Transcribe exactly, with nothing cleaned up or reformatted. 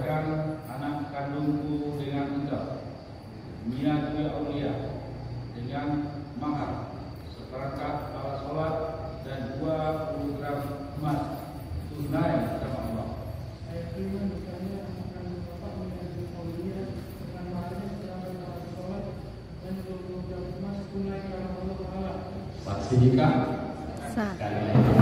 menikahkan anak kandungku dengan engkau, Mia Dwi Aulia, dengan mahar seperangkat alat sholat dan dua puluh gram emas tunai sama Allah. Saya terima nikahnya anak kandung Bapak Mia Dwi Aulia dengan maharnya seperangkat alat sholat dan dua puluh gram emas tunai karena Allah Taala. Saksi nikah. Sah.